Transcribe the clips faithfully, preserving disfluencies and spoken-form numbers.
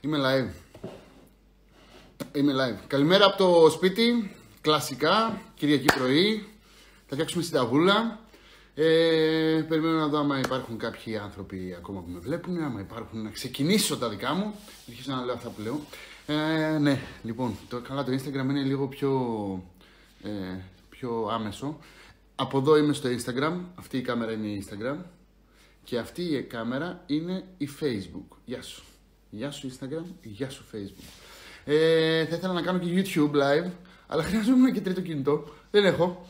Είμαι live. Είμαι live. Καλημέρα από το σπίτι. Κλασικά. Κυριακή πρωί. Θα φτιάξουμε συνταγούλα. Ε, περιμένω να δω άμα υπάρχουν κάποιοι άνθρωποι ακόμα που με βλέπουν. Άμα υπάρχουν, να ξεκινήσω τα δικά μου. Αρχίζω να λέω αυτά που λέω. Ε, ναι, λοιπόν, το, καλά, το Instagram είναι λίγο πιο, ε, πιο άμεσο. Από εδώ είμαι στο Instagram. Αυτή η κάμερα είναι η Instagram. Και αυτή η κάμερα είναι η Facebook. Γεια σου. Γεια σου Instagram, γεια σου Facebook. Ε, θα ήθελα να κάνω και YouTube live, αλλά χρειάζομαι και τρίτο κινητό. Δεν έχω.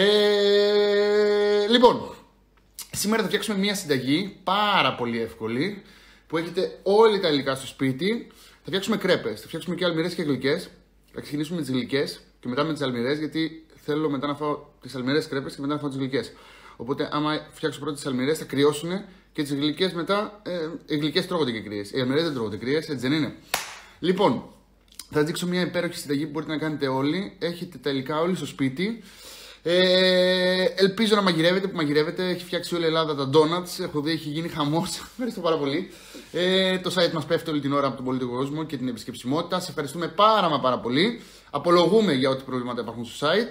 Ε, λοιπόν, σήμερα θα φτιάξουμε μια συνταγή πάρα πολύ εύκολη, που έχετε όλοι τα υλικά στο σπίτι. Θα φτιάξουμε κρέπες, θα φτιάξουμε και αλμυρές και γλυκές. Θα ξεκινήσουμε με τις γλυκές και μετά με τις αλμυρές, γιατί θέλω μετά να φάω τις αλμυρές κρέπες και μετά να φάω τις γλυκές. Οπότε, άμα φτιάξω πρώτα τις αλμυρές, θα κρυώσουν και τις γλυκές μετά. Ε, οι γλυκές τρώγονται και κρύες. Οι αλμυρές δεν τρώγονται κρύες, έτσι δεν είναι? Λοιπόν, θα δείξω μια υπέροχη συνταγή που μπορείτε να κάνετε όλοι. Έχετε τα υλικά όλοι στο σπίτι. Ε, ελπίζω να μαγειρεύετε, που μαγειρεύετε. Έχει φτιάξει όλη η Ελλάδα τα donuts. Έχω δει, έχει γίνει χαμός. Ευχαριστώ πάρα πολύ. Ε, το site μας πέφτει όλη την ώρα από τον πολιτικό κόσμο και την επισκεψιμότητα. Σε ευχαριστούμε πάρα μα πάρα πολύ. Απολογούμε για ό,τι προβλήματα υπάρχουν στο site.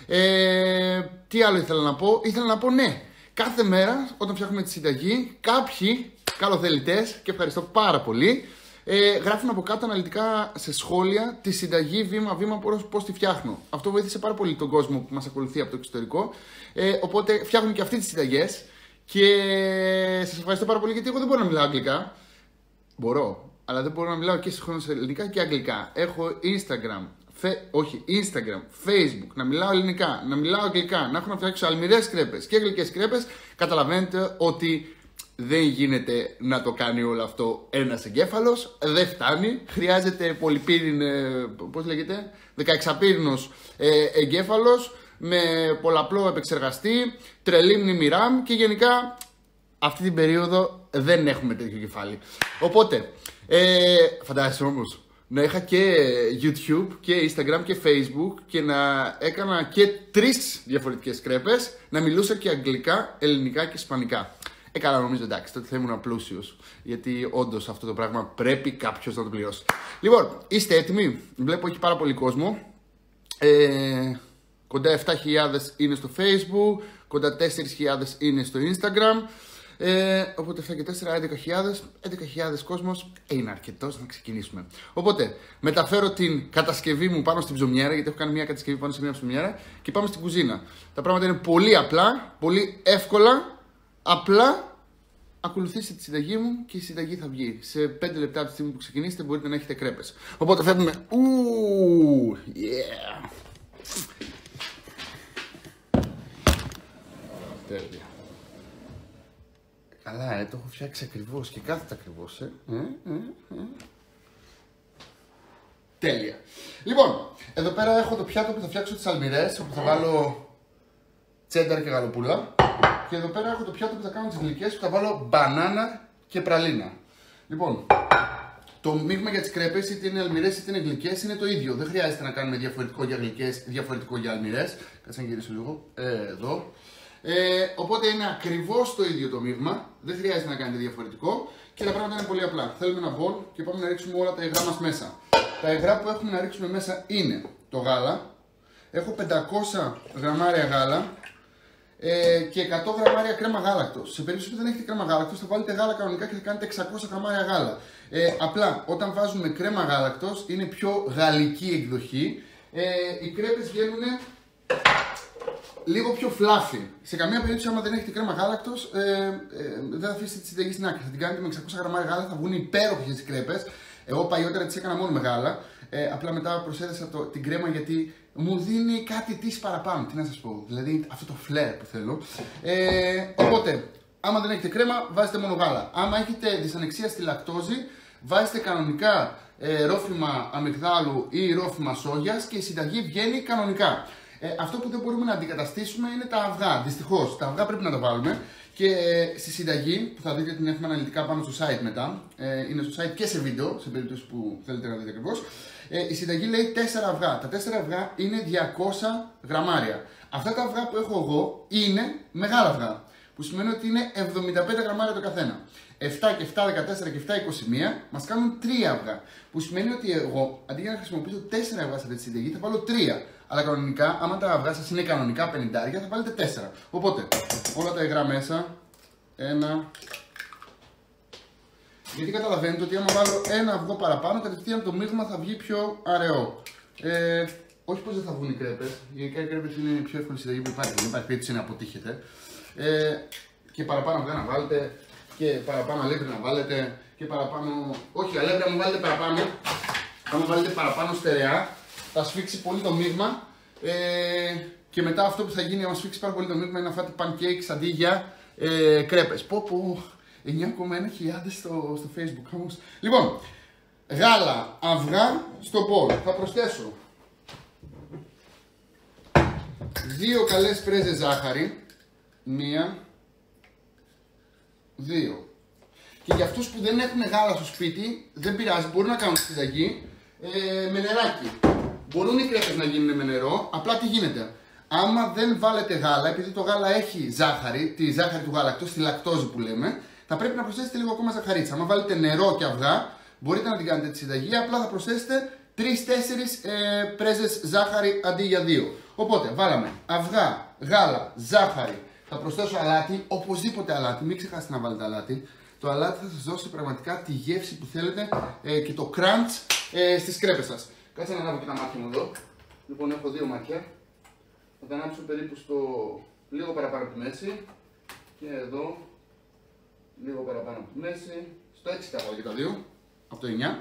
Ε, τι άλλο ήθελα να πω? Ήθελα να πω ναι. Κάθε μέρα όταν φτιάχνουμε τη συνταγή, κάποιοι καλοθελητές, και ευχαριστώ πάρα πολύ, ε, γράφουν από κάτω αναλυτικά σε σχόλια τη συνταγή βήμα-βήμα πώς τη φτιάχνω. Αυτό βοήθησε πάρα πολύ τον κόσμο που μας ακολουθεί από το εξωτερικό. Ε, οπότε φτιάχνουν και αυτοί τις συνταγές. Και σας ευχαριστώ πάρα πολύ, γιατί εγώ δεν μπορώ να μιλάω αγγλικά. Μπορώ, αλλά δεν μπορώ να μιλάω και συγχρόνως ελληνικά και αγγλικά. Έχω Instagram. Φε... Όχι, Instagram, Facebook, να μιλάω ελληνικά, να μιλάω αγγλικά, να έχω να φτιάξω αλμυρές κρέπες και γλυκές κρέπες. Καταλαβαίνετε ότι δεν γίνεται να το κάνει όλο αυτό ένας εγκέφαλος. Δεν φτάνει. Χρειάζεται πολυπύριν, πώς λέγεται, δεκαεξαπύρινος ε, εγκέφαλος με πολλαπλό επεξεργαστή, τρελή μνήμη RAM, και γενικά αυτή την περίοδο δεν έχουμε τέτοιο κεφάλι. Οπότε, ε, φαντάζεσαι όμως να είχα και YouTube και Instagram και Facebook και να έκανα και τρεις διαφορετικές κρέπες, να μιλούσα και αγγλικά, ελληνικά και ισπανικά. Ε, καλά, νομίζω εντάξει, τότε θα ήμουν πλούσιος, γιατί όντως αυτό το πράγμα πρέπει κάποιος να το πληρώσει. Λοιπόν, είστε έτοιμοι? Βλέπω έχει πάρα πολύ κόσμο. Ε, κοντά επτά χιλιάδες είναι στο Facebook, κοντά τέσσερις χιλιάδες είναι στο Instagram. Ε, οπότε επτά και τέσσερα, έντεκα χιλιάδες. έντεκα χιλιάδες κόσμος είναι αρκετός να ξεκινήσουμε. Οπότε μεταφέρω την κατασκευή μου πάνω στην ψωμιέρα, γιατί έχω κάνει μια κατασκευή πάνω σε μια ψωμιέρα, και πάμε στην κουζίνα. Τα πράγματα είναι πολύ απλά, πολύ εύκολα. Απλά ακολουθήστε τη συνταγή μου και η συνταγή θα βγει. Σε πέντε λεπτά από τη στιγμή που ξεκινήσετε μπορείτε να έχετε κρέπες. Οπότε φεύγουμε. Ου, yeah. Τέλεια. Καλά, ε, το έχω φτιάξει ακριβώς και κάθεται ακριβώς, ε. Ε, ε, ε. Τέλεια. Λοιπόν, εδώ πέρα έχω το πιάτο που θα φτιάξω τις αλμυρές, όπου θα βάλω τσένταρ και γαλοπούλα. Και εδώ πέρα έχω το πιάτο που θα κάνω τις γλυκές, που θα βάλω μπανάνα και πραλίνα. Λοιπόν, το μείγμα για τις κρέπες, είτε είναι αλμυρές είτε είναι γλυκές, είναι το ίδιο. Δεν χρειάζεται να κάνουμε διαφορετικό για γλυκές, διαφορετικό για αλμυρές. Κάτσε να γυρίσω λίγο. Ε, εδώ. Ε, οπότε είναι ακριβώς το ίδιο το μείγμα. Δεν χρειάζεται να κάνετε διαφορετικό. Και τα πράγματα είναι πολύ απλά. Θέλουμε ένα μπολ και πάμε να ρίξουμε όλα τα υγρά μας μέσα. Τα υγρά που έχουμε να ρίξουμε μέσα είναι το γάλα. Έχω πεντακόσια γραμμάρια γάλα. Ε, και εκατό γραμμάρια κρέμα γάλακτος. Σε περίπτωση που δεν έχετε κρέμα γάλακτος, θα βάλετε γάλα κανονικά και θα κάνετε εξακόσια γραμμάρια γάλα. Ε, απλά όταν βάζουμε κρέμα γάλακτος είναι πιο γαλλική εκδοχή. Ε, οι κρέπες βγαίνουν λίγο πιο φλάφι. Σε καμία περίπτωση, άμα δεν έχετε κρέμα γάλακτος, ε, ε, δεν θα αφήσετε τη συνταγή στην άκρη. Θα την κάνετε με εξακόσια γραμμάρια γάλα, θα βγουν υπέροχες οι κρέπες. Εγώ παλιότερα τις έκανα μόνο με γάλα. Ε, απλά μετά προσέθεσα το, την κρέμα, γιατί μου δίνει κάτι της παραπάνω. Τι να σας πω, δηλαδή αυτό το φλερ που θέλω. Ε, οπότε, άμα δεν έχετε κρέμα, βάζετε μόνο γάλα. Άμα έχετε δυσανεξία στη λακτόζη, βάζετε κανονικά ε, ρόφημα αμυγδάλου ή ρόφημα σόγιας και η συνταγή βγαίνει κανονικά. Ε, αυτό που δεν μπορούμε να αντικαταστήσουμε είναι τα αυγά. Δυστυχώς, τα αυγά πρέπει να τα βάλουμε. Και ε, στη συνταγή, που θα δείτε την έχουμε αναλυτικά πάνω στο site μετά, ε, είναι στο site και σε βίντεο, σε περίπτωση που θέλετε να δείτε ακριβώς. Ε, η συνταγή λέει τέσσερα αυγά. Τα τέσσερα αυγά είναι διακόσια γραμμάρια. Αυτά τα αυγά που έχω εγώ είναι μεγάλα αυγά. που σημαίνει ότι είναι εβδομήντα πέντε γραμμάρια το καθένα. επτά και επτά, δεκατέσσερα και επτά, είκοσι ένα μας κάνουν τρία αυγά. Που σημαίνει ότι εγώ αντί για να χρησιμοποιήσω τέσσερα αυγά σε αυτή τη συνταγή θα βάλω τρία. Αλλά κανονικά, άμα τα αυγά σας είναι κανονικά πενήντα, θα βάλετε τέσσερα. Οπότε, όλα τα υγρά μέσα. Ένα. Γιατί καταλαβαίνετε ότι άμα βάλω ένα αυγό παραπάνω, κατευθείαν το μείγμα θα βγει πιο αραιό. Ε, όχι πως δεν θα βγουν οι κρέπες. Γενικά οι κρέπες είναι η πιο εύκολη συνταγή που υπάρχει. Δεν υπάρχει περίπτωση να αποτύχετε. Ε, και παραπάνω αυγά να βάλετε. Και παραπάνω αλεύρι να βάλετε. Και παραπάνω. Όχι, αλεύρι να μου βάλετε παραπάνω. Αν βάλετε παραπάνω στερεά, θα σφίξει πολύ το μείγμα. Ε, και μετά αυτό που θα γίνει, άμα σφίξει πάρα πολύ το μείγμα, είναι να φάτε pancakes αντί για ε, κρέπες. Πω πω. εννιά κόμμα ένα χιλιάδες στο, στο Facebook όμως. Λοιπόν, γάλα, αυγά στο μπολ. Θα προσθέσω δύο καλές πρέζες ζάχαρη. Μία, δύο. Και για αυτούς που δεν έχουν γάλα στο σπίτι, δεν πειράζει, μπορούν να κάνουν συνταγή ε, με νεράκι. Μπορούν οι κρέπες να γίνουν με νερό, απλά τι γίνεται. Άμα δεν βάλετε γάλα, επειδή το γάλα έχει ζάχαρη, τη ζάχαρη του γάλακτος, τη λακτόζη που λέμε, θα πρέπει να προσθέσετε λίγο ακόμα ζαχαρίτσα. Αν βάλετε νερό και αυγά, μπορείτε να την κάνετε τη συνταγή, απλά θα προσθέσετε τρεις τέσσερις ε, πρέζες ζάχαρη αντί για δύο. Οπότε βάλαμε αυγά, γάλα, ζάχαρη. Θα προσθέσω αλάτι, οπωσδήποτε αλάτι, μην ξεχάσετε να βάλετε αλάτι. Το αλάτι θα σας δώσει πραγματικά τη γεύση που θέλετε ε, και το crunch ε, στις κρέπες σας. Κάτσε να ανάβω και τα μάτια μου εδώ. Λοιπόν, έχω δύο μάτια. Θα τα ανάψω περίπου στο λίγο παραπάνω από τη μέση. Και εδώ λίγο παραπάνω από τη μέση. Στο έξι θα βάλω και τα δύο. Από το εννιά.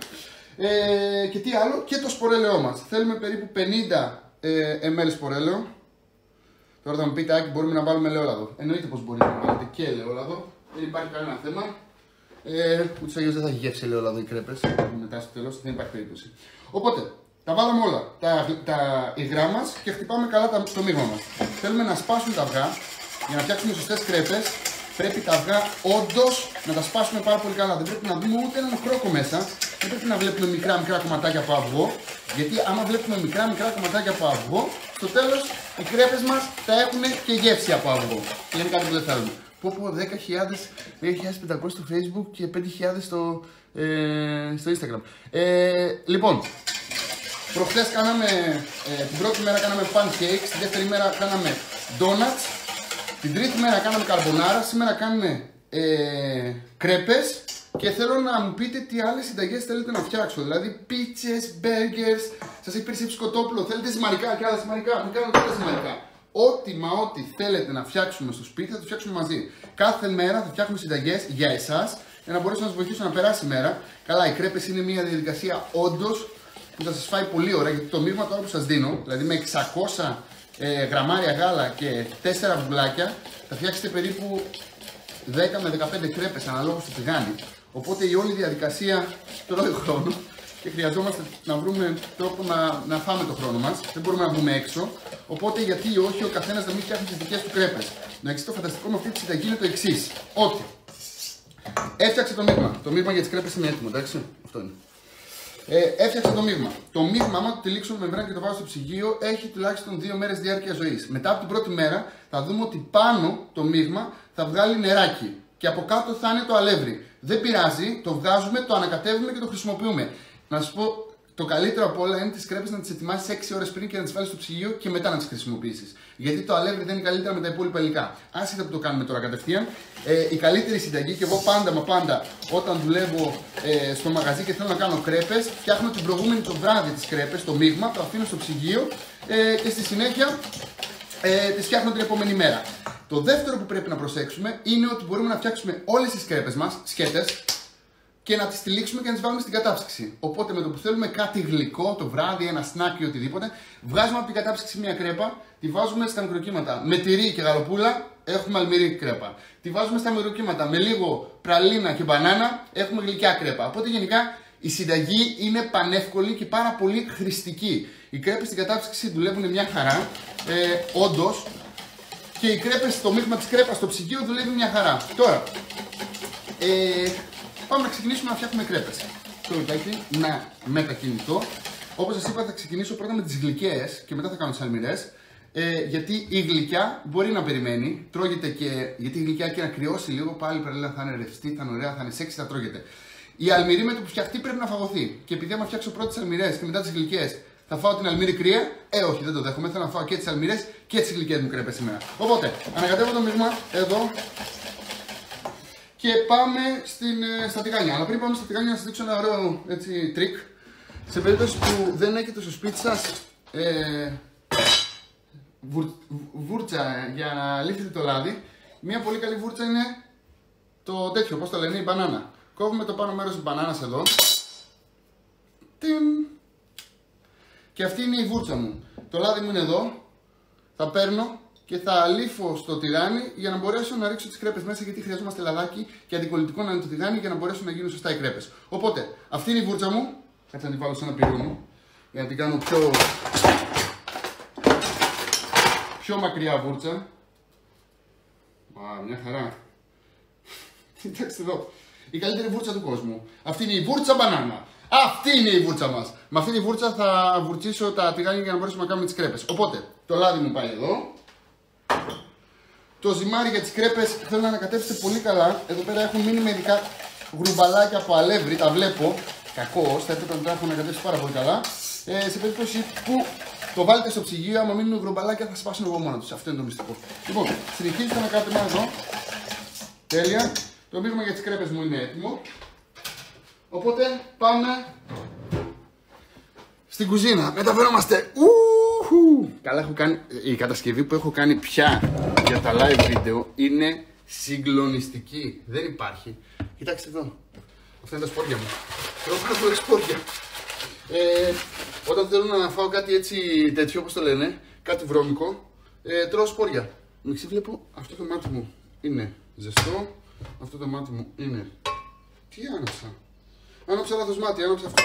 Ε, και τι άλλο, και το σπορέλαιό μας. Θέλουμε περίπου πενήντα ε, μιλιλίτρα σπορέλαιο. Τώρα θα μου πείτε, Άκη, μπορούμε να βάλουμε ελαιόλαδο. Εννοείται πως μπορείτε να βάλετε και ελαιόλαδο. Δεν υπάρχει κανένα θέμα. Ε, ούτως αλλιώς δεν θα έχει γεύση ελαιόλαδο οι κρέπες. Μετά στο τέλος δεν υπάρχει περίπτωση. Οπότε, τα βάλαμε όλα τα, τα υγρά μας και χτυπάμε καλά το μείγμα μας. Θέλουμε να σπάσουν τα αυγά για να φτιάξουμε σωστές κρέπες. Πρέπει τα αυγά όντως να τα σπάσουμε πάρα πολύ καλά. Δεν πρέπει να δούμε ούτε έναν κρόκο μέσα. Δεν πρέπει να βλέπουμε μικρά μικρά κομματάκια από αυγό. Γιατί άμα βλέπουμε μικρά μικρά κομματάκια από αυγό, στο τέλος οι κρέπες μας θα έχουν και γεύση από αυγό. Και είναι κάτι που δεν θέλουμε. Πω πω δέκα χιλιάδες πεντακόσια στο Facebook και πέντε χιλιάδες στο, ε, στο Instagram. Ε, λοιπόν, προχθές κάναμε, ε, την πρώτη μέρα κάναμε pancakes, τη δεύτερη μέρα κάναμε donuts, την τρίτη μέρα κάναμε καρμπονάρα, σήμερα κάνουμε ε, κρέπες και θέλω να μου πείτε τι άλλες συνταγές θέλετε να φτιάξω. Δηλαδή πίτσες, burgers, σας έχει περισσέψει σκοτόπουλο, θέλετε ζυμαρικά και άλλα ζυμαρικά, μην κάνω όλα ζυμαρικά. Ό,τι μα ό,τι θέλετε να φτιάξουμε στο σπίτι θα το φτιάξουμε μαζί. Κάθε μέρα θα φτιάχνουμε συνταγές για εσάς για να μπορέσω να σας βοηθήσω να περάσει η μέρα. Καλά, οι κρέπες είναι μια διαδικασία όντως που θα σας φάει πολύ ώρα, γιατί το μείγμα τώρα που σας δίνω, δηλαδή με εξακόσια ε, γραμμάρια γάλα και τέσσερα βουλάκια, θα φτιάξετε περίπου δέκα με δεκαπέντε κρέπες αναλόγως του τηγάνι. Οπότε η όλη διαδικασία τρώει χρόνο και χρειαζόμαστε να βρούμε τρόπο να, να φάμε το χρόνο μας. Δεν μπορούμε να βγούμε έξω. Οπότε γιατί όχι ο καθένας να μην φτιάχνει τις δικές του κρέπες. Να εξής, το φανταστικό με αυτή τη συνταγή είναι το εξής. Ότι έφτιαξε το μείγμα. Το μείγμα για τις κρέπες είναι έτοιμο, εντάξει. Αυτό είναι. Ε, έφτιαξε το μείγμα. Το μείγμα, άμα το τυλίξω με μεμβράνη και το βάζω στο ψυγείο, έχει τουλάχιστον δύο μέρες διάρκεια ζωής. Μετά από την πρώτη μέρα θα δούμε ότι πάνω το μείγμα θα βγάλει νεράκι. Και από κάτω θα είναι το αλεύρι. Δεν πειράζει, το βγάζουμε, το ανακατεύουμε και το χρησιμοποιούμε. Να σας πω, το καλύτερο από όλα είναι τις κρέπες να τις ετοιμάσεις έξι ώρες πριν και να τις βάλεις στο ψυγείο και μετά να τις χρησιμοποιήσεις. Γιατί το αλεύρι δεν είναι καλύτερα με τα υπόλοιπα υλικά. Άσχετα που το κάνουμε τώρα κατευθείαν, ε, η καλύτερη συνταγή, και εγώ πάντα μα πάντα όταν δουλεύω ε, στο μαγαζί και θέλω να κάνω κρέπες, φτιάχνω την προηγούμενη το βράδυ τις κρέπες, το μείγμα, το αφήνω στο ψυγείο ε, και στη συνέχεια ε, τις φτιάχνω την επόμενη μέρα. Το δεύτερο που πρέπει να προσέξουμε είναι ότι μπορούμε να φτιάξουμε όλες τις κρέπες μας, σκέτες, και να τις τυλίξουμε και να τις βάλουμε στην κατάψυξη. Οπότε με το που θέλουμε κάτι γλυκό το βράδυ, ένα σνακ ή οτιδήποτε, βγάζουμε από την κατάψυξη μια κρέπα, τη βάζουμε στα μικροκύματα. Με τυρί και γαλοπούλα έχουμε αλμυρή κρέπα. Τη βάζουμε στα μικροκύματα με λίγο πραλίνα και μπανάνα, έχουμε γλυκιά κρέπα. Οπότε γενικά η συνταγή είναι πανεύκολη και πάρα πολύ χρηστική. Οι κρέπες στην κατάψυξη δουλεύουν μια χαρά, ε, όντως. Και οι κρέπες, το μείγμα της κρέπας στο ψυγείο δουλεύει μια χαρά. Τώρα, ε, πάμε να ξεκινήσουμε να φτιάχνουμε κρέπες. Το λεπτάκι να μετακινηθώ. Όπως σας είπα, θα ξεκινήσω πρώτα με τις γλυκαίες και μετά θα κάνω τις αλμυρές. Ε, γιατί η γλυκιά μπορεί να περιμένει, τρώγεται και. Γιατί η γλυκιά και να κρυώσει λίγο, πάλι παράλληλα θα είναι ρευστή, θα είναι ωραία, θα είναι σεξι, θα τρώγεται. Η αλμυρή με το που φτιαχτεί πρέπει να φαγωθεί. Και επειδή άμα φτιάξω πρώτα τις αλμυρές και μετά τις γλυκές, θα φάω την αλμύρη κρύα. Ε, όχι, δεν το δέχομαι. Θέλω να φάω και τις αλμυρές και τις γλυκές μου κρέπες σήμερα. Οπότε, ανακατεύω το μείγμα εδώ και πάμε στην, στα τηγάνια. Αλλά πριν πάμε στα τηγάνια, να σας δείξω ένα ωραίο έτσι, τρίκ. Σε περίπτωση που δεν έχετε στο σπίτι σας ε, βουρ, βούρτσα για να λύσετε το λάδι, μια πολύ καλή βούρτσα είναι το τέτοιο, πώς το λένε, η μπανάνα. Κόβουμε το πάνω μέρος της μπανάνας εδώ. Τιμ. Και αυτή είναι η βούρτσα μου. Το λάδι μου είναι εδώ. Θα παίρνω και θα λύφω στο τηγάνι για να μπορέσω να ρίξω τις κρέπες μέσα, γιατί χρειαζόμαστε λαδάκι και αντικολλητικό να είναι το τηγάνι για να μπορέσουν να γίνουν σωστά οι κρέπες. Οπότε, αυτή είναι η βούρτσα μου. Κάτσε να την βάλω σε ένα πυρούνι για να την κάνω πιο, πιο μακριά βούρτσα. Α, μια χαρά. Κοιτάξτε εδώ. Η καλύτερη βούρτσα του κόσμου. Αυτή είναι η βούρτσα μπανάνα. Αυτή είναι η βούρτσα μας. Με αυτή τη βούρτσα θα βουρτσίσω τα τηγάνια για να μπορέσουμε να κάνουμε τις κρέπες. Οπότε, το λάδι μου πάει εδώ. Το ζυμάρι για τις κρέπες θέλω να ανακατέψετε πολύ καλά. Εδώ πέρα έχουν μείνει μερικά γρουμπαλάκια από αλεύρι, τα βλέπω. Κακώς, θα έπρεπε να τα έχω ανακατέψει πάρα πολύ καλά. Ε, σε περίπτωση που το βάλετε στο ψυγείο, άμα μείνουν γρουμπαλάκια θα σπάσουν εγώ μόνο τους. Αυτό είναι το μυστικό. Λοιπόν, συνεχίζει το ανακάτεμα εδώ. Τέλεια. Το μείγμα για τις κρέπες μου είναι έτοιμο. Οπότε πάμε στην κουζίνα. Μεταφέρομαστε. Ουχου. Καλά, έχω κάνει. Η κατασκευή που έχω κάνει πια για τα live βίντεο είναι συγκλονιστική. Δεν υπάρχει. Κοιτάξτε εδώ. Αυτά είναι τα σπόρια μου. Έχω πάρα πολλά σπόρια. Ε, όταν θέλω να φάω κάτι έτσι τέτοιο, όπως το λένε, κάτι βρώμικο, ε, τρώω σπόρια. Μεξί βλέπω, αυτό το μάτι μου είναι ζεστό. Αυτό το μάτι μου είναι. Τι άναψα. Άναψα λάθος μάτι, άναψα αυτό.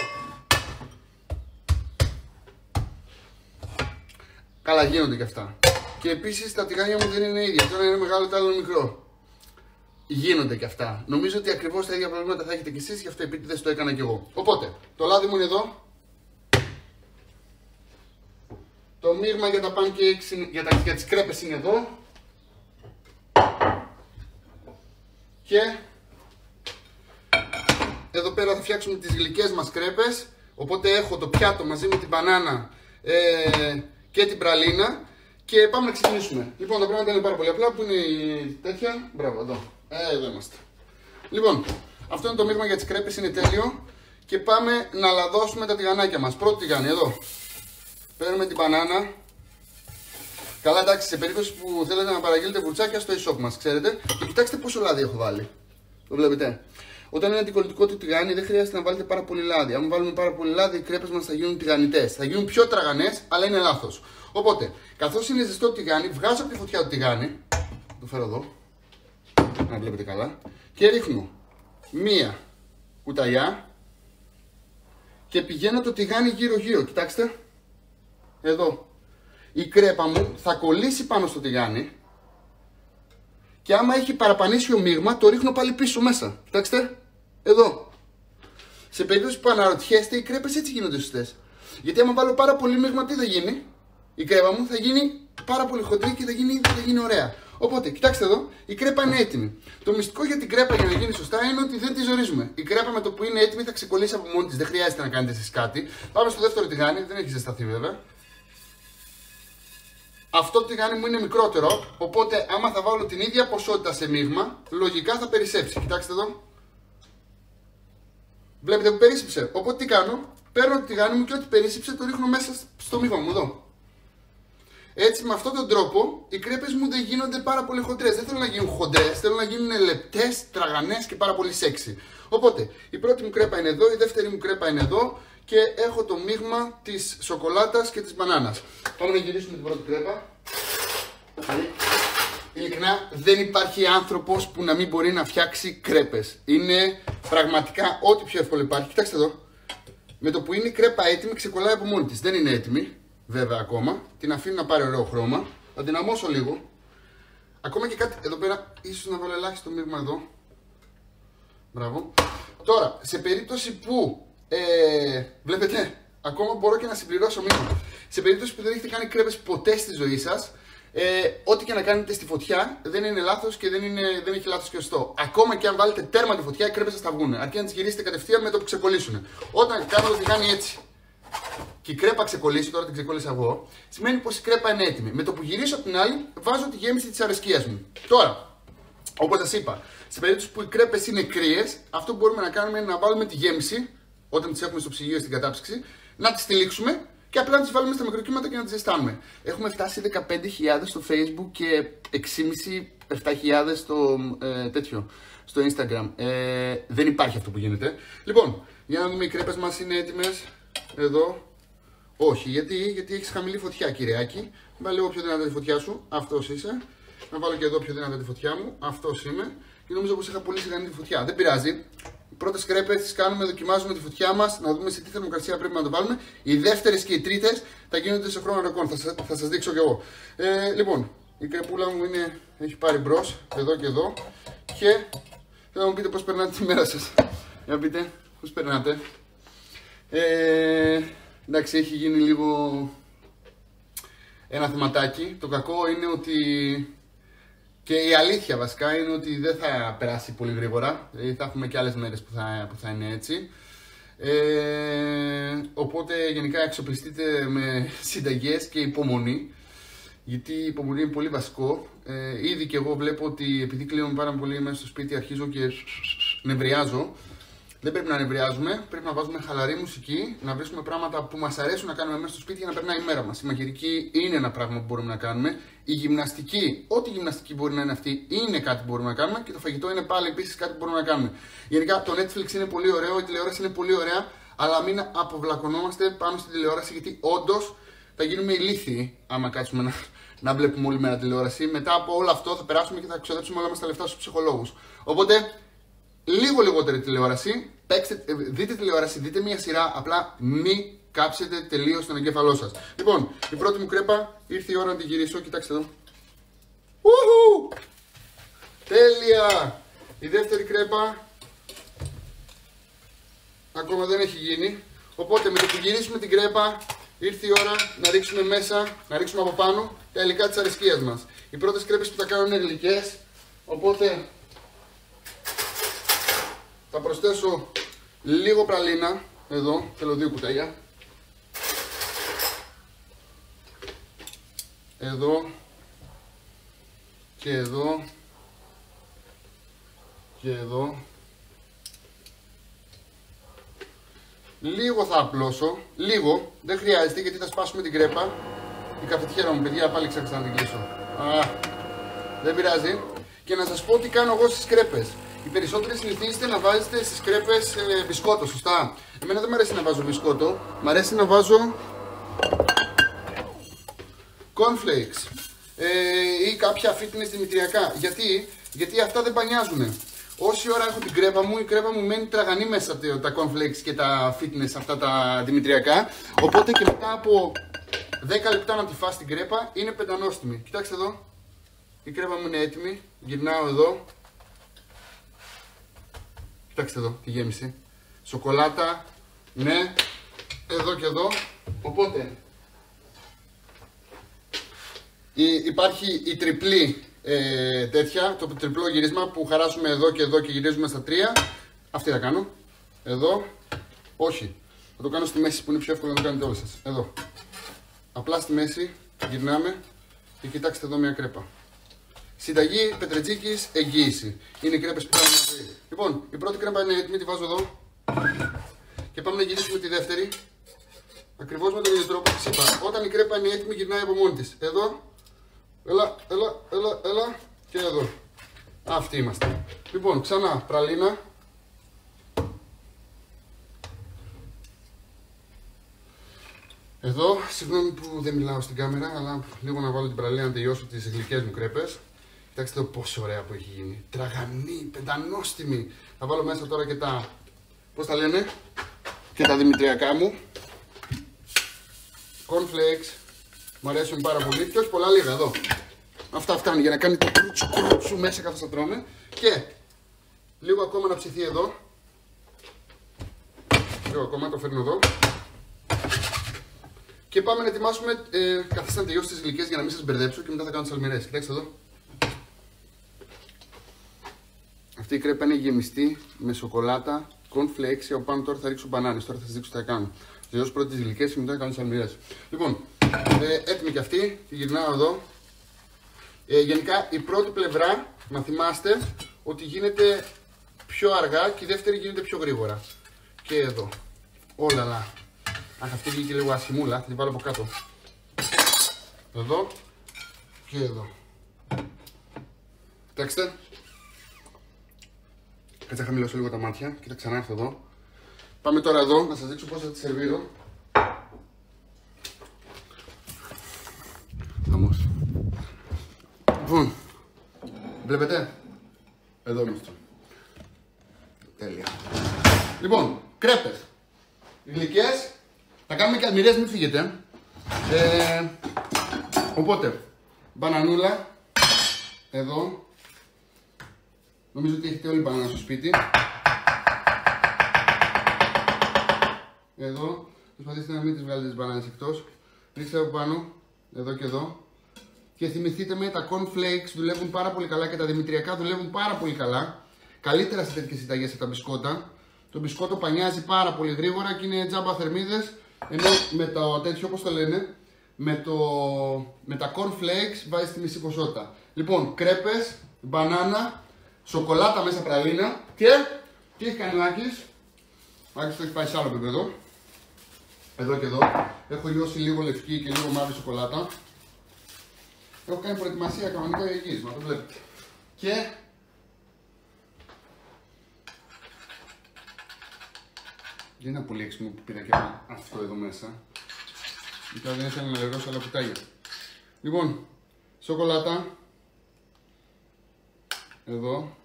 Καλά, γίνονται και αυτά. Και επίσης τα τηγάνια μου δεν είναι ίδια. Το ένα είναι μεγάλο, το άλλο είναι μικρό. Γίνονται και αυτά. Νομίζω ότι ακριβώς τα ίδια προβλήματα θα έχετε κι εσείς, γι' αυτό επίτηδες το έκανα κι εγώ. Οπότε, το λάδι μου είναι εδώ. Το μείγμα για τα pancakes, για, τα, για τις κρέπες είναι εδώ. Και εδώ πέρα θα φτιάξουμε τις γλυκές μας κρέπες. Οπότε έχω το πιάτο μαζί με την μπανάνα ε, και την πραλίνα. Και πάμε να ξεκινήσουμε. Λοιπόν, τα πράγματα είναι πάρα πολύ απλά. Πού είναι η τέτοια? Μπράβο, εδώ. Ε, εδώ είμαστε. Λοιπόν, αυτό είναι το μείγμα για τις κρέπες, είναι τέλειο. Και πάμε να λαδώσουμε τα τηγανάκια μας. Πρώτο τηγάνι, εδώ. Παίρνουμε την μπανάνα. Καλά, εντάξει, σε περίπτωση που θέλετε να παραγγείλετε βουρτσάκια στο e-shop μας, ξέρετε. Και κοιτάξτε πόσο λάδι έχω βάλει. Το βλέπετε. Όταν είναι αντικολλητικό το τηγάνι, δεν χρειάζεται να βάλετε πάρα πολύ λάδι. Αν βάλουμε πάρα πολύ λάδι, οι κρέπες μας θα γίνουν τηγανιτές. Θα γίνουν πιο τραγανές, αλλά είναι λάθος. Οπότε, καθώς είναι ζεστό το τηγάνι, βγάζω από τη φωτιά το τηγάνι. Το φέρω εδώ. Να βλέπετε καλά. Και ρίχνω μία κουταλιά. Και πηγαίνω το τηγάνι γύρω-γύρω. Κοιτάξτε. Εδώ. Η κρέπα μου θα κολλήσει πάνω στο τηγάνι. Και άμα έχει παραπανήσιο μείγμα, το ρίχνω πάλι πίσω μέσα. Κοιτάξτε. Εδώ. Σε περίπτωση που αναρωτιέστε, οι κρέπες έτσι γίνονται σωστές. Γιατί άμα βάλω πάρα πολύ μείγμα, τι θα γίνει? Η κρέπα μου θα γίνει πάρα πολύ χοντρή και θα γίνει, θα γίνει ωραία. Οπότε, κοιτάξτε εδώ, η κρέπα είναι έτοιμη. Το μυστικό για την κρέπα για να γίνει σωστά είναι ότι δεν τη ζορίζουμε. Η κρέπα με το που είναι έτοιμη θα ξεκολλήσει από μόνη της. Δεν χρειάζεται να κάνετε εσείς κάτι. Πάμε στο δεύτερο τηγάνι, δεν έχει ζεσταθεί βέβαια. Αυτό το τηγάνι μου είναι μικρότερο, οπότε άμα θα βάλω την ίδια ποσότητα σε μείγμα, λογικά θα περισσέψει. Κοιτάξτε εδώ. Βλέπετε που περίσσεψε. Οπότε τι κάνω? Παίρνω το τηγάνι μου και ό,τι περίσσεψε το ρίχνω μέσα στο μείγμα μου εδώ. Έτσι, με αυτόν τον τρόπο, οι κρέπες μου δεν γίνονται πάρα πολύ χοντρές. Δεν θέλω να γίνουν χοντρές, θέλω να γίνουν λεπτές, τραγανές και πάρα πολύ σεξι. Οπότε, η πρώτη μου κρέπα είναι εδώ, η δεύτερη μου κρέπα είναι εδώ και έχω το μείγμα της σοκολάτας και της μπανάνας. Πάμε να γυρίσουμε την πρώτη κρέπα. Ειλικρινά, δεν υπάρχει άνθρωπος που να μην μπορεί να φτιάξει κρέπες. Είναι πραγματικά ό,τι πιο εύκολο υπάρχει. Κοιτάξτε εδώ. Με το που είναι η κρέπα έτοιμη, ξεκολλάει από μόνη της. Δεν είναι έτοιμη. Βέβαια ακόμα, την αφήνω να πάρει ωραίο χρώμα. Θα την αμώσω λίγο. Ακόμα και κάτι εδώ πέρα, ίσως να βάλω ελάχιστο μείγμα εδώ. Μπράβο. Τώρα, σε περίπτωση που ε, βλέπετε, ακόμα μπορώ και να συμπληρώσω μείγμα. Σε περίπτωση που δεν έχετε κάνει κρέπες ποτέ στη ζωή σας, ε, ό,τι και να κάνετε στη φωτιά δεν είναι λάθος και δεν, είναι, δεν έχει λάθος και σωστό. Ακόμα και αν βάλετε τέρμα τη φωτιά, οι κρέπες σας θα βγουν. Αρκεί να τις γυρίσετε κατευθείαν με το που ξεκολλήσουν. Όταν κάνω το τηγάνι έτσι και η κρέπα ξεκολλήσει, τώρα την ξεκόλλησα εγώ, σημαίνει πως η κρέπα είναι έτοιμη. Με το που γυρίσω από την άλλη, βάζω τη γέμιση της αρεσκίας μου. Τώρα, όπως σας είπα, σε περίπτωση που οι κρέπες είναι κρύες, αυτό που μπορούμε να κάνουμε είναι να βάλουμε τη γέμιση, όταν τις έχουμε στο ψυγείο στην κατάψυξη, να τις τυλίξουμε και απλά να τις βάλουμε στα μικροκύματα και να τις ζεστάνουμε. Έχουμε φτάσει δεκαπέντε χιλιάδες στο Facebook και έξι χιλιάδες πεντακόσιες επτά χιλιάδες στο, ε, τέτοιο, στο Instagram. Ε, δεν υπάρχει αυτό που γίνεται. Λοιπόν, για να δούμε, οι κρέπες μας είναι έτοιμες. Εδώ. Όχι, γιατί, γιατί έχεις χαμηλή φωτιά, κυριάκι. Βάλε λίγο πιο δυνατά τη φωτιά σου. Αυτός είσαι. Να βάλω και εδώ πιο δυνατά τη φωτιά μου. Αυτός είμαι. Και νομίζω πως είχα πολύ σιγανή τη φωτιά. Δεν πειράζει. Οι πρώτες κρέπες τις κάνουμε, δοκιμάζουμε τη φωτιά μας, να δούμε σε τι θερμοκρασία πρέπει να το βάλουμε. Οι δεύτερες και οι τρίτες θα γίνονται σε χρόνο ρεκόρ. Θα, σας, θα σας δείξω κι εγώ. Ε, λοιπόν, η κρεπούλα μου είναι, έχει πάρει μπρος, εδώ και εδώ. Και θέλω να μου πείτε πώς περνάτε τη μέρα σας. Για πείτε, πώς περνάτε. Ε, εντάξει, έχει γίνει λίγο ένα θεματάκι. Το κακό είναι ότι, και η αλήθεια βασικά είναι ότι δεν θα περάσει πολύ γρήγορα. Δηλαδή θα έχουμε και άλλες μέρες που θα, που θα είναι έτσι. Ε, οπότε γενικά εξοπλιστείτε με συνταγές και υπομονή. Γιατί η υπομονή είναι πολύ βασικό. Ε, ήδη και εγώ βλέπω ότι επειδή κλείνομαι πάρα πολύ μέσα στο σπίτι, αρχίζω και νευριάζω. Δεν πρέπει να νευριάζουμε, πρέπει να βάζουμε χαλαρή μουσική, να βρίσκουμε πράγματα που μας αρέσουν να κάνουμε μέσα στο σπίτι για να περνάει η μέρα μας. Η μαγειρική είναι ένα πράγμα που μπορούμε να κάνουμε. Η γυμναστική, ό,τι γυμναστική μπορεί να είναι αυτή, είναι κάτι που μπορούμε να κάνουμε. Και το φαγητό είναι πάλι επίσης κάτι που μπορούμε να κάνουμε. Γενικά το Netflix είναι πολύ ωραίο, η τηλεόραση είναι πολύ ωραία, αλλά μην αποβλακωνόμαστε πάνω στην τηλεόραση, γιατί όντως θα γίνουμε ηλίθιοι άμα κάτσουμε να, να βλέπουμε όλη μέρα τηλεόραση. Μετά από όλο αυτό θα περάσουμε και θα ξοδέψουμε όλα μας τα λεφτά στους ψυχολόγους. Οπότε, λίγο λιγότερη τηλεόραση, παίξτε, δείτε τηλεόραση, δείτε μια σειρά, απλά μην κάψετε τελείως τον εγκέφαλό σας. Λοιπόν, η πρώτη μου κρέπα ήρθε η ώρα να τη γυρίσω, κοιτάξτε εδώ. Ουχου! Τέλεια! Η δεύτερη κρέπα ακόμα δεν έχει γίνει, οπότε με το που γυρίσουμε την κρέπα ήρθε η ώρα να ρίξουμε μέσα, να ρίξουμε από πάνω τα υλικά της αρεσκίας μας. Οι πρώτες κρέπες που θα κάνω είναι γλυκές, οπότε θα προσθέσω λίγο πραλίνα, εδώ, θέλω δύο κουταλιά. Εδώ και εδώ και εδώ. Λίγο θα απλώσω, λίγο, δεν χρειάζεται γιατί θα σπάσουμε την κρέπα. Η καφετιέρα μου, παιδιά, πάλι ξέχασα να την κλείσω. Α, δεν πειράζει. Και να σας πω τι κάνω εγώ στις κρέπες. Οι περισσότεροι συνηθίζετε να βάζετε στις κρέπες ε, μπισκότο, σωστά. Εμένα δεν μου αρέσει να βάζω μπισκότο, μου αρέσει να βάζω cornflakes ε, ή κάποια fitness δημητριακά. Γιατί, γιατί αυτά δεν πανιάζουν. Όση ώρα έχω την κρέπα μου, η κρέπα μου μένει τραγανή μέσα τα cornflakes και τα fitness αυτά τα δημητριακά. Οπότε και μετά από δέκα λεπτά να τη φας την κρέπα είναι πεντανόστιμη. Κοιτάξτε εδώ, η κρέπα μου είναι έτοιμη, γυρνάω εδώ. Κοιτάξτε εδώ τη γέμιση. Σοκολάτα, ναι, εδώ και εδώ. Οπότε η, υπάρχει η τριπλή ε, τέτοια, το τριπλό γυρίσμα που χαράσουμε εδώ και εδώ και γυρίζουμε στα τρία. Αυτή θα κάνω. Εδώ. Όχι. Θα το κάνω στη μέση που είναι πιο εύκολο να το κάνετε όλοι σας. Εδώ. Απλά στη μέση γυρνάμε και κοιτάξτε εδώ μια κρέπα. Συνταγή Πετρετζίκης, εγγύηση. Είναι οι κρέπες που κάνουμε ζωή. Λοιπόν, η πρώτη κρέπα είναι έτοιμη, τη βάζω εδώ. Και πάμε να γυρίσουμε τη δεύτερη. Ακριβώς με τον ίδιο τρόπο της είπα. Όταν η κρέπα είναι έτοιμη, γυρνάει από μόνη της. Εδώ. Έλα, έλα, έλα, έλα. Και εδώ. Αυτοί είμαστε. Λοιπόν, ξανά πραλίνα. Εδώ, συγγνώμη που δεν μιλάω στην κάμερα, αλλά λίγο να βάλω την πραλίνα να τελειώσω τις γλυκές μου κρέπες. Κοιτάξτε εδώ πόσο ωραία που έχει γίνει. Τραγανή, πεντανόστιμη. Θα βάλω μέσα τώρα και τα, πώς τα λένε, και τα δημητριακά μου. Cornflakes. Μου αρέσουν πάρα πολύ. Και όχι πολλά, λίγα εδώ. Αυτά φτάνουν για να κάνει το κρούτσου κρούτσου μέσα καθώς θα τρώμε. Και λίγο ακόμα να ψηθεί εδώ. Λίγο ακόμα, το φέρνω εδώ. Και πάμε να ετοιμάσουμε, ε, καθίστε να τελειώσω τις γλυκές για να μην σας μπερδέψω και μετά θα κάνω τις αλμυρές. Κοιτάξτε εδώ. Αυτή η κρέπα είναι γεμιστή με σοκολάτα, cornflakes και από πάνω τώρα θα ρίξω μπανάνες. Τώρα θα σας δείξω τι θα κάνω. Θα τελειώσω πρώτα τις γλυκές και μετά θα κάνω τις αλμυρές. Λοιπόν, ε, έτοιμη και αυτή, τη γυρνάω εδώ. Ε, γενικά η πρώτη πλευρά, να θυμάστε ότι γίνεται πιο αργά και η δεύτερη γίνεται πιο γρήγορα. Και εδώ. Όλα λα. Αχ, αυτή βγήκε λίγο ασχημούλα, θα την βάλω από κάτω. Εδώ και εδώ. Κοιτάξτε. Κάτσε να χαμηλώσω λίγο τα μάτια και θα ξανάρθω εδώ. Πάμε τώρα εδώ να σας δείξω πώς θα τη σερβίρω. Χαμός. Λοιπόν, βλέπετε. Εδώ είμαστε. Τέλεια. Λοιπόν, κρέπες. Γλυκές. Θα κάνουμε και αλμυρές, μην φύγετε. Ε, οπότε, μπανανούλα. Εδώ. Νομίζω ότι έχετε όλη μπανάνα στο σπίτι. Εδώ. Προσπαθήστε να μην τις βγάλετε τις μπανάνες εκτός. Ρίξτε από πάνω. Εδώ και εδώ. Και θυμηθείτε με, τα cornflakes δουλεύουν πάρα πολύ καλά και τα δημητριακά δουλεύουν πάρα πολύ καλά. Καλύτερα σε τέτοιες συνταγές από τα μπισκότα. Το μπισκότο πανιάζει πάρα πολύ γρήγορα και είναι τζάμπα θερμίδες. Ενώ με το τέτοιο, όπως το λένε, με, το, με τα cornflakes βάζεις τη μισή ποσότητα. Λοιπόν, κρέπες, μπανάνα, σοκολάτα μέσα πραλίνα και τι έχει κάνει ο Άκης. Ο Άκης το έχει πάει σε άλλο επίπεδο. Εδώ και εδώ. Έχω λιώσει λίγο λευκή και λίγο μαύρη σοκολάτα. Έχω κάνει προετοιμασία κανονικά για γύρισμα, το βλέπετε. Και δεν είναι πολύ έξιμο που πήρα και αυτό εδώ μέσα. Τώρα δεν ήθελα να λερώσω άλλα κουτάλια. Λοιπόν, σοκολάτα. Εδώ.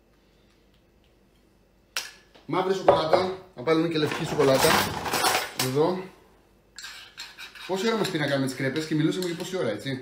Μαύρη σοκολάτα. Να βάλουμε και λευκή σοκολάτα. Εδώ. Πόση ώρα μας πει να κάνουμε τις κρέπες και μιλούσαμε για πόση ώρα, έτσι.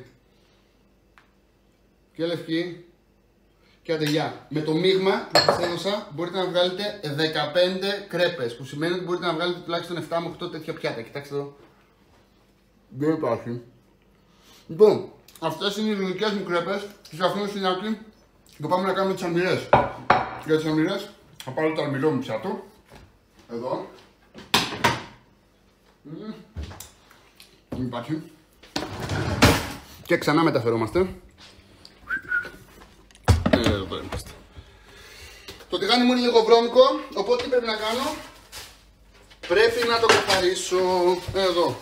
Και λευκή. Και άντε γεια. Με το μείγμα που σας έδωσα μπορείτε να βγάλετε δεκαπέντε κρέπες. Που σημαίνει ότι μπορείτε να βγάλετε τουλάχιστον επτά με οκτώ τέτοια πιάτα. Κοιτάξτε εδώ. Δεν υπάρχει. Λοιπόν, αυτές είναι οι γλυκές μου κρέπες. Τις αφήνω στην άκρη και πάμε να κάνουμε τις αλμυρές. Για τις αλμυρές θα πάρω το αλμυρό μου πιάτο. Εδώ. Δεν υπάρχει. Και ξανά μεταφερόμαστε. Εδώ είμαστε. Το τηγάνι μου είναι λίγο βρώμικο, οπότε τι πρέπει να κάνω. Πρέπει να το καθαρίσω. Εδώ.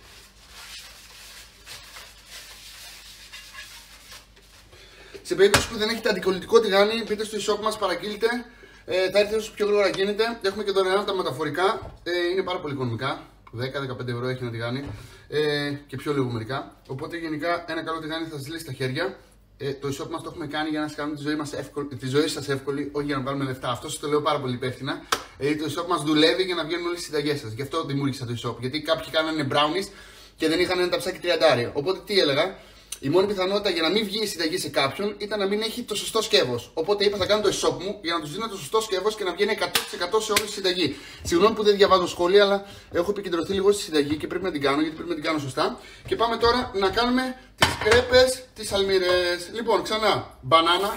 Σε περίπτωση που δεν έχετε αντικολλητικό τηγάνι, μπείτε στο e-shop μας, παραγγείλτε. Ε, θα έρθει όσο πιο γρήγορα γίνεται. Έχουμε και δωρεάν τα μεταφορικά. Ε, είναι πάρα πολύ οικονομικά. δέκα με δεκαπέντε ευρώ έχει ένα τηγάνι. Ε, και πιο λίγο μερικά. Οπότε γενικά ένα καλό τηγάνι θα σας λύσει τα χέρια. Ε, το e-shop μας το έχουμε κάνει για να σας κάνουμε τη ζωή, μας εύκολη, τη ζωή σας εύκολη, όχι για να βάλουμε λεφτά. Αυτό σας το λέω πάρα πολύ υπεύθυνα. Ε, το e-shop μας δουλεύει για να βγαίνουν όλες οι συνταγές σας. Γι' αυτό δημιούργησα το e-shop. Γιατί κάποιοι κάνανε brownies και δεν είχαν ένα ταψάκι τριάντα. Οπότε τι έλεγα. Η μόνη πιθανότητα για να μην βγει η συνταγή σε κάποιον ήταν να μην έχει το σωστό σκεύος. Οπότε είπα θα κάνω το e-shop μου για να του δίνω το σωστό σκεύος και να βγαίνει εκατό τοις εκατό σε όλη τη συνταγή. Συγγνώμη που δεν διαβάζω σχόλια, αλλά έχω επικεντρωθεί λίγο στη συνταγή και πρέπει να την κάνω γιατί πρέπει να την κάνω σωστά. Και πάμε τώρα να κάνουμε τις κρέπες, τις αλμυρές. Λοιπόν, ξανά μπανάνα.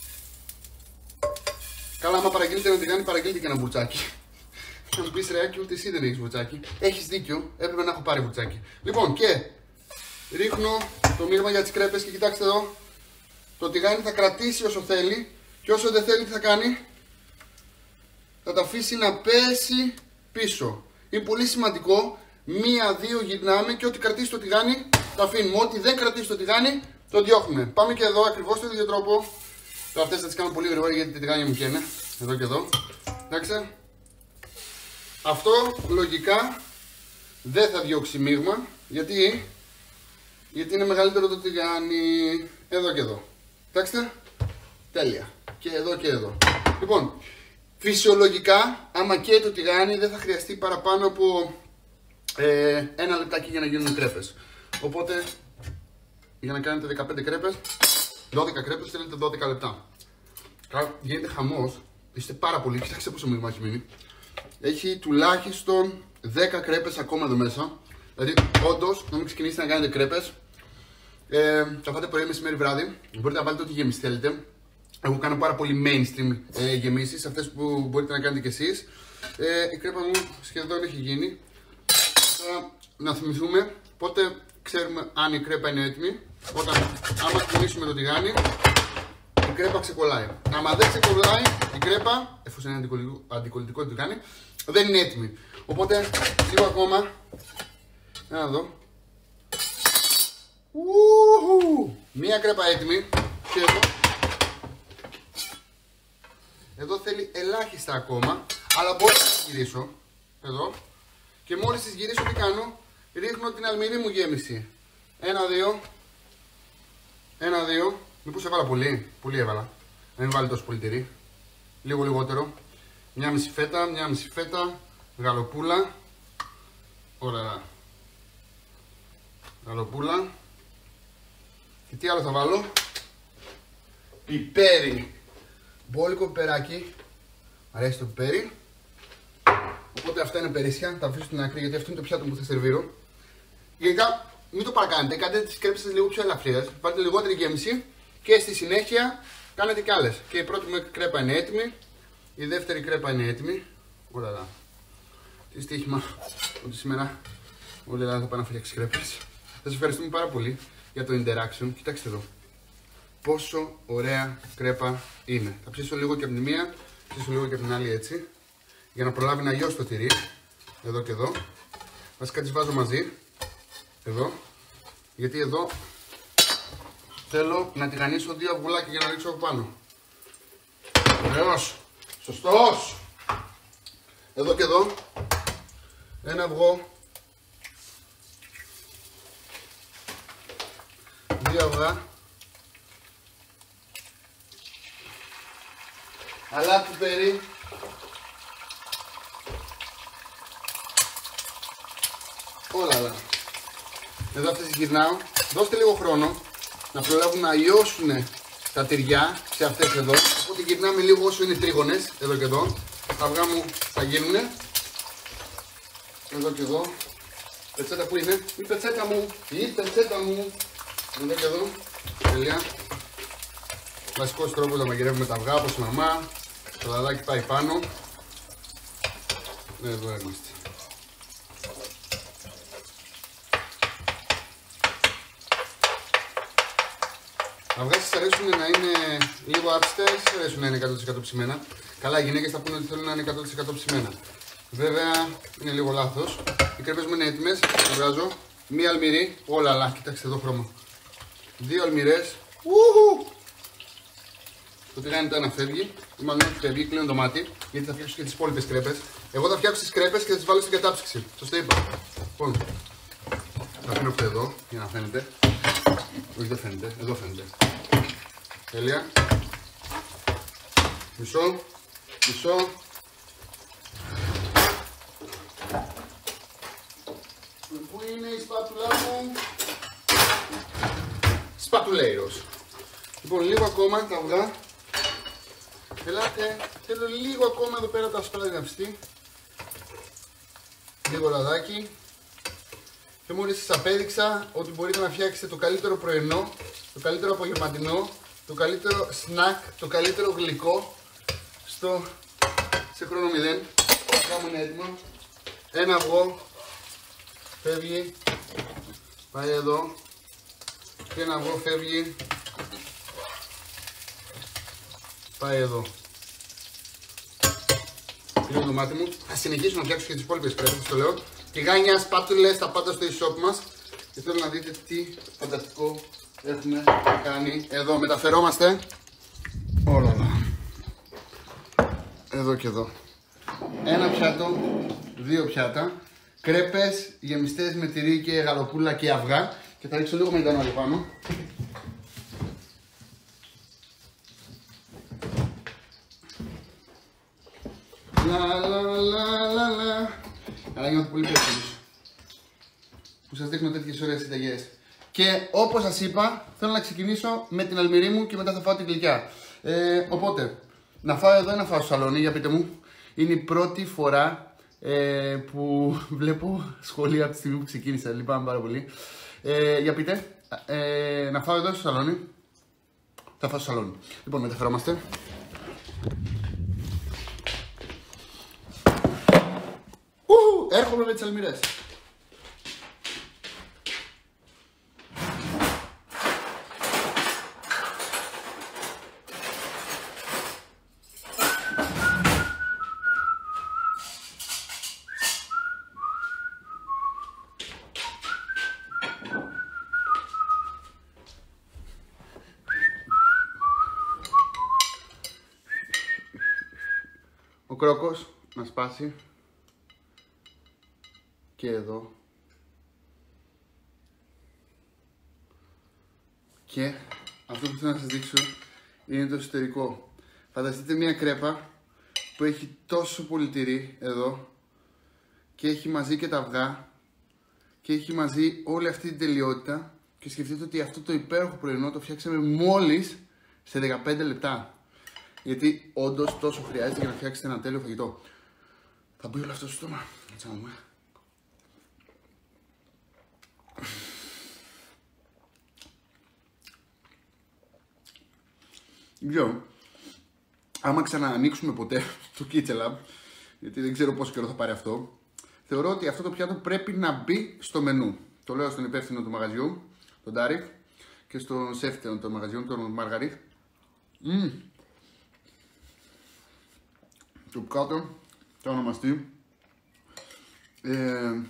Καλά, άμα παραγγείλετε να την κάνει, παραγγείλτε και ένα μπουρτσάκι. Θα μου πει ρε, ούτε εσύ δεν έχει μπουρτσάκι. Έχει δίκιο, έπρεπε να έχω πάρει μπουρτσάκι. Λοιπόν, και ρίχνω το μείγμα για τις κρέπες και κοιτάξτε εδώ. Το τηγάνι θα κρατήσει όσο θέλει και όσο δεν θέλει τι θα κάνει. Θα τα αφήσει να πέσει πίσω. Είναι πολύ σημαντικό. Μία-δύο γυρνάμε και ό,τι κρατήσει το τηγάνι το αφήνουμε. Ό,τι δεν κρατήσει το τηγάνι το διώχνουμε. Πάμε και εδώ ακριβώς τον ίδιο τρόπο. Τώρα αυτές θα τις κάνω πολύ γρήγορα γιατί τα τηγάνια μου καίνε. Εδώ και εδώ. Εντάξει. Αυτό λογικά δεν θα διώξει μείγμα. Γιατί Γιατί είναι μεγαλύτερο το τηγάνι. Εδώ και εδώ. Κοιτάξτε. Τέλεια. Και εδώ και εδώ. Λοιπόν, φυσιολογικά, άμα καίει το τηγάνι, δεν θα χρειαστεί παραπάνω από ε, ένα λεπτάκι για να γίνουν κρέπες. Οπότε, για να κάνετε δεκαπέντε κρέπες, δώδεκα κρέπες θέλετε δώδεκα λεπτά. Γίνεται χαμός. Είστε πάρα πολύ. Κοιτάξτε πόσο μείγμα έχει μείνει. Έχει τουλάχιστον δέκα κρέπες ακόμα εδώ μέσα. Δηλαδή, όντως, να μην ξεκινήσετε να κάνετε κρέπες. Ε, θα φάτε πρωί, μεσημέρι, βράδυ. Μπορείτε να βάλετε ό,τι γέμιση θέλετε. Εγώ κάνω πάρα πολύ mainstream ε, γεμίσεις, αυτές που μπορείτε να κάνετε κι εσείς. Ε, η κρέπα μου σχεδόν έχει γίνει. Τώρα να θυμηθούμε πότε ξέρουμε αν η κρέπα είναι έτοιμη. Όταν, άμα κινήσουμε το τηγάνι, η κρέπα ξεκολλάει. Άμα δεν ξεκολλάει η κρέπα, εφόσον είναι αντικολλητικό, αντικολλητικό το τηγάνι, δεν είναι έτοιμη. Οπότε, λίγο ακόμα. Να δω. Ουου, μία κρέπα έτοιμη. Και εδώ. Εδώ θέλει ελάχιστα ακόμα, αλλά μπορώ να τις γυρίσω. Εδώ. Και μόλις τις γυρίσω, τι κάνω? Ρίχνω την αλμυρή μου γέμιση. Ένα, δύο. Ένα, δύο. Μήπως έβαλα πολύ? Πολύ έβαλα. Να μην βάλει τόσο πολύ τυρί. Λίγο λιγότερο. Μια μισή φέτα, μια μισή φέτα. Γαλοπούλα. Ωραία. Γαλοπούλα. Και τι άλλο θα βάλω? Πιπέρι. Μπόλικο πιπεράκι. Αρέσει το πιπέρι. Οπότε αυτά είναι περίσσια. Τα αφήσω στην άκρη γιατί αυτό είναι το πιάτο που θα σερβίρω. Γενικά μην το παρακάνετε. Κάντε τις κρέπες σας λίγο πιο ελαφριές. Βάλτε λιγότερη γέμιση και στη συνέχεια κάνετε κι άλλες. Και η πρώτη μου κρέπα είναι έτοιμη. Η δεύτερη κρέπα είναι έτοιμη. Ωραία. Τι στοίχημα ότι σήμερα όλη η Ελλάδα θα πάνε να φτιάξει κρέπες. Θα σας ευχαριστούμε πάρα πολύ για το interaction. Κοιτάξτε εδώ. Πόσο ωραία κρέπα είναι. Θα ψήσω λίγο και από τη μία, ψήσω λίγο και από την άλλη έτσι. Για να προλάβει να λιώσει το τυρί. Εδώ και εδώ. Βασικά τις βάζω μαζί. Εδώ. Γιατί εδώ θέλω να τηγανίσω δύο αυγουλάκια για να ρίξω από πάνω. Ωραίος. Σωστός. Εδώ και εδώ. Ένα αυγό. Δύο αυγά. Αλάτι πιπέρι. Όλα άλλα. Εδώ αυτές τις γυρνάω. Δώστε λίγο χρόνο να προλάβουν να λιώσουν τα τυριά σε αυτές εδώ. Οπότε γυρνάμε λίγο όσο είναι τρίγωνες. Εδώ και εδώ. Τα αυγά μου θα γίνουνε. Εδώ και εδώ. Πετσέτα που είναι? Η πετσέτα μου. Η πετσέτα μου. Εδώ και εδώ. Τελεία. Βασικός τρόπος να μαγειρεύουμε τα αυγά όπως η μαμά. Το λαδάκι πάει πάνω. Εδώ είμαστε. Τα αυγά σας αρέσουν να είναι λίγο άπιστες, αρέσουν να είναι εκατό τοις εκατό ψημένα. Καλά, οι γυναίκες θα πούνε ότι θέλουν να είναι εκατό τοις εκατό ψημένα. Βέβαια είναι λίγο λάθος. Οι κρέπες μου είναι έτοιμες. Βγάζω μία αλμυρή. Όλα αλλά, κοιτάξτε εδώ χρώμα. Δύο αλμυρές. Ουχου! Το τηγάνι το ένα φεύγει. Ή μάλλον όχι φεύγει, κλείνω το μάτι. Γιατί θα φτιάξω και τις υπόλοιπες κρέπες. Εγώ θα φτιάξω τις κρέπες και θα τις βάλω στην κατάψυξη. Σωστά είπα. Λοιπόν, θα αφήνω αυτό εδώ για να φαίνεται. Όχι, δεν φαίνεται. Εδώ φαίνεται. Τέλεια. Μισό. Μισό. Πού είναι η σπάτουλά μου? Σπατουλέιρος. Λοιπόν, λίγο ακόμα τα αυγά. Ελάτε, θέλω λίγο ακόμα εδώ πέρα τα ασπράδια να ψηθεί. Λίγο λαδάκι. Και μόλις σας απέδειξα ότι μπορείτε να φτιάξετε το καλύτερο πρωινό, το καλύτερο απογευματινό, το καλύτερο σνακ, το καλύτερο γλυκό στο, σε χρόνο μηδέν. Το αυγά μου είναι έτοιμο. Ένα αυγό φεύγει, πάει εδώ. Και ένα αυγό φεύγει, πάει εδώ. Κλείνω το μάτι μου. Θα συνεχίσω να φτιάξω και τις υπόλοιπες κρέπες, το λέω. Τηγάνια, σπάτουλες, τα πάντα στο e-shop μας. Και θέλω να δείτε τι φανταστικό έχουμε κάνει. Εδώ μεταφερόμαστε. Όλα όλα. Εδώ και εδώ. Ένα πιάτο, δύο πιάτα. Κρέπες γεμιστές με τυρί και γαλοπούλα και αυγά. Και θα ρίξω λίγο μετανόλιο πάνω. Λα λα λα λα λα. Αλλά νιώθω πολύ περήφανος που σας δείχνω τέτοιες ωραίες συνταγές. Και όπως σας είπα, θέλω να ξεκινήσω με την αλμυρή μου και μετά θα φάω την γλυκιά. Ε, οπότε, να φάω εδώ ή να φάω στο σαλόνι, για πείτε μου. Είναι η πρώτη φορά ε, που βλέπω σχόλια από τη στιγμή που ξεκίνησα. Λυπάμαι πάρα πολύ. Ε, για πείτε, ε, να φάω εδώ στο σαλόνι. Θα φάω στο σαλόνι. Λοιπόν, μεταφερόμαστε. Ου, έρχομαι με τις αλμυρές. Ο κρόκος να σπάσει και εδώ και αυτό που θέλω να σας δείξω είναι το εσωτερικό. Φανταστείτε μια κρέπα που έχει τόσο πολύ τυρί εδώ και έχει μαζί και τα αυγά και έχει μαζί όλη αυτή την τελειότητα και σκεφτείτε ότι αυτό το υπέροχο πρωινό το φτιάξαμε μόλις σε δεκαπέντε λεπτά. Γιατί όντως τόσο χρειάζεται για να φτιάξετε ένα τέλειο φαγητό. Θα μπει όλο αυτό στο στόμα. Έτσι να δούμε. Γιο, άμα ξαναανοίξουμε ποτέ το Kitchen Lab, γιατί δεν ξέρω πόσο καιρό θα πάρει αυτό, θεωρώ ότι αυτό το πιάτο πρέπει να μπει στο μενού. Το λέω στον υπεύθυνο του μαγαζιού, τον Τάρικ, και στον σεφ του μαγαζιού, τον Μαργαρίτ. Mm. Το κάτω θα ονομαστεί ε,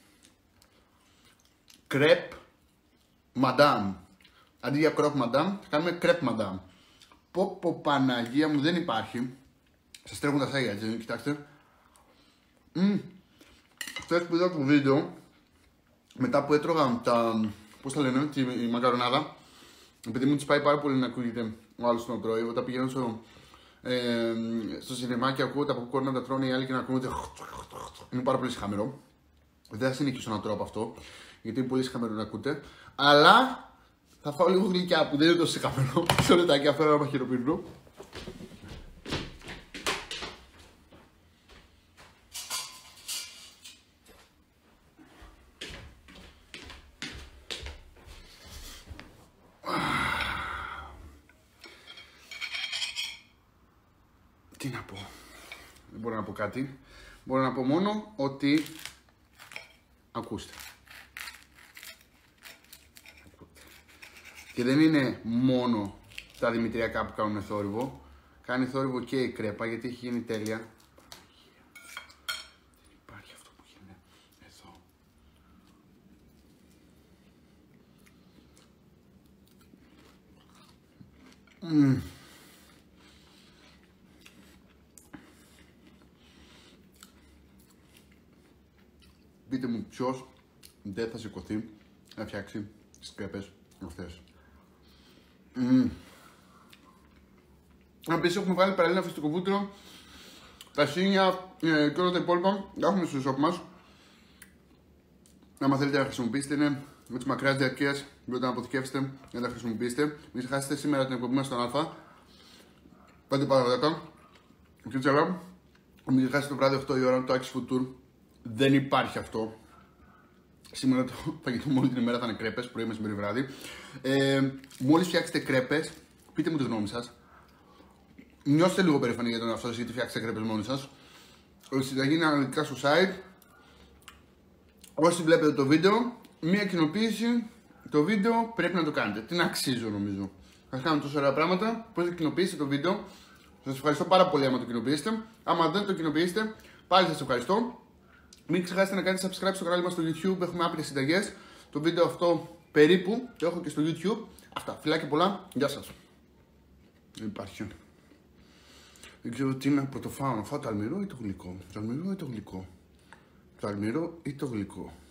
κρέπ μαντάμ. Αντί για κρέπ μαντάμ θα κάνουμε κρέπ μαντάμ. Πω πω Παναγία μου, δεν υπάρχει. Σας τρέχουν τα σάγια, έτσι, κοιτάξτε. Mm. Χθες που είδα το βίντεο, μετά που έτρωγα τα, πώς τα λένε, τη μακαρονάδα, επειδή μου της πάει πάρα πολύ να ακούγεται ο άλλος να τρώει, όταν πηγαίνω στο, ε, στο σινεμά και ακούω τα popcorn να τα τρώνε οι άλλοι και να ακούγονται, είναι πάρα πολύ συχαμερό. Δεν θα συνεχίσω να τρώω από αυτό, γιατί είναι πολύ συχαμερό να ακούτε, αλλά θα φάω λίγο γλυκιά που δεν είναι τόσο συχαμερό. Μισό λεπτάκι, αφήνω ένα μαχαιροπύρνο. Τι να πω, δεν μπορώ να πω κάτι. Μπορώ να πω μόνο ότι ακούστε. Και δεν είναι μόνο τα δημητριακά που κάνουν θόρυβο. Κάνει θόρυβο και η κρέπα, γιατί έχει γίνει τέλεια. Δεν υπάρχει αυτό που γίνεται εδώ. Mm. Πείτε μου ποιος δεν θα σηκωθεί να φτιάξει τις κρέπες αυτές. Mm. Επίσης έχουμε βάλει παραλίνα φυστικό βούτυρο, τα σύνια ε, και όλα τα υπόλοιπα. Τα έχουμε στο shop μας. Αν θέλετε να χρησιμοποιήσετε, είναι με τις μακράς διαρκείας, μπορείτε να αποθηκεύσετε για να τα χρησιμοποιήσετε. Μην ξεχάσετε σήμερα την εκπομπή μας στον Α. πέντε παρά δέκα. Και τσαλά. Μην ξεχάσετε το βράδυ οκτώ η ώρα το Axis Food Tour. Δεν υπάρχει αυτό. Σήμερα το φαγητό μου όλη την ημέρα θα είναι κρέπες, πρωί, μεσημέρι, βράδυ. Ε, μόλις φτιάξετε κρέπες, πείτε μου τη γνώμη σας. Νιώστε λίγο περήφανοι για τον εαυτό σας, γιατί φτιάξετε κρέπες μόνοι σας. Η συνταγή είναι αναλυτικά στο site. Όσοι βλέπετε το βίντεο, μία κοινοποίηση, το βίντεο πρέπει να το κάνετε. Την αξίζω νομίζω. Θα κάνουμε τόσο ωραία πράγματα. Πώς θα κοινοποιήσετε το βίντεο. Σας ευχαριστώ πάρα πολύ άμα το κοινοποιήσετε. Άμα δεν το κοινοποιήσετε, πάλι σας ευχαριστώ. Μην ξεχάσετε να κάνετε subscribe στο κανάλι μας στο YouTube, έχουμε άπειρες συνταγές. Το βίντεο αυτό περίπου το έχω και στο YouTube. Αυτά, φιλάκια πολλά, γεια σας. Δεν υπάρχει. Δεν ξέρω τι να πρωτοφάω, να φάω το αλμυρό ή το γλυκό. Το αλμυρό ή το γλυκό. Το αλμυρό ή το γλυκό.